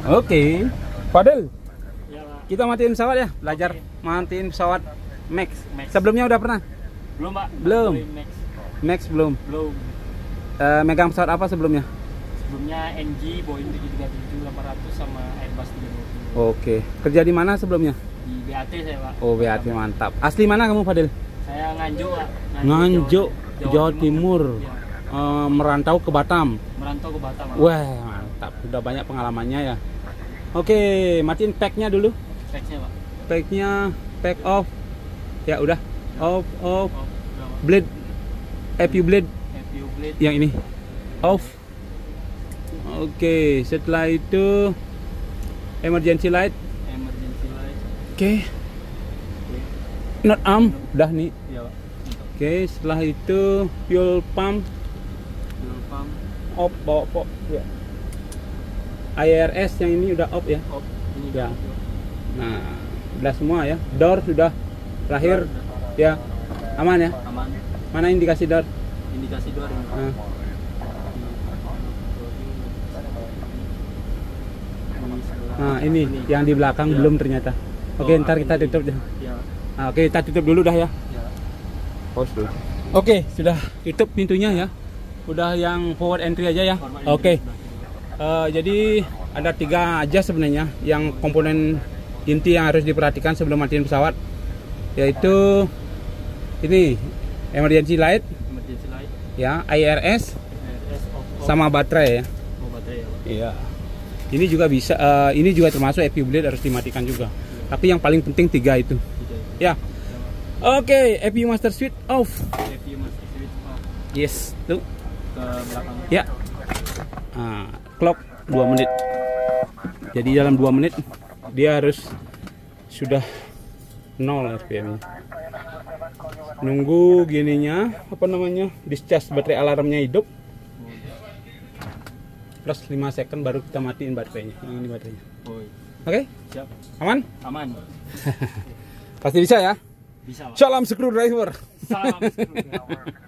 Oke. Fadil, Ya, Pak. kita matiin pesawat ya, belajar matiin pesawat Max. Sebelumnya udah pernah? Belum, Pak. Belum. Max. Max belum. Belum. Megang pesawat apa sebelumnya? Sebelumnya NG, Boeing 737-800 sama Airbus 320. Oke. Kerja di mana sebelumnya? Di BAT saya, Pak. Oh, BAT mantap. Asli mana kamu, Fadil? Saya Nganjuk, Pak. Nganjuk, Jawa Timur. Ya. Merantau ke Batam. Merantau ke Batam, Pak. Wah, mantap. Udah banyak pengalamannya ya. Oke, matiin pack-nya dulu. Specsnya, Pak. Pack-nya, pack off. Ya udah. Off. Oh, berapa? Blade. FU blade FU blade. yang ini. Off. Oke, setelah itu emergency light. Emergency light. Oke. Not arm, udah nih. Iya, Pak. Oke, setelah itu fuel pump Fuel pump. off, bawa pop ya. IRS yang ini udah off ya. Off. Ini Ya. fuel. Nah, udah semua ya. Door sudah terakhir ya. Aman ya. Aman. Mana indikasi door? Indikasi 2 ini. Nah, nah, ini yang di belakang Ya. belum ternyata. Oke, Oh, ntar kita ini. tutup deh. Ya. Nah, oke, kita tutup dulu dah ya. Ya. Pause dulu. Oke, sudah tutup pintunya ya. Udah yang forward entry aja ya. Oke. Jadi ada 3 aja sebenarnya yang komponen inti yang harus diperhatikan sebelum matiin pesawat, yaitu ini emergency light Emergency light. ya, IRS IRS off. sama baterai ya. Oh, baterai ya, Pak. Iya. Ini juga bisa, ini juga termasuk FU blade harus dimatikan juga. Tapi yang paling penting 3 itu. Gitu Ya. ya. Oke, FU master switch off. FU master switch off. Yes, tuh. Ke belakang. Ya. Clock 2 menit. Jadi dalam 2 menit dia harus sudah 0 RPM-nya. Nunggu gininya, apa namanya? Discharge baterai alarmnya hidup. Plus 5 second baru kita matiin baterainya. Yang ini baterainya. Oh, iya. Oke? Siap. Aman? Aman. Pasti bisa ya? Bisa, Pak. Salam screwdriver. Salam.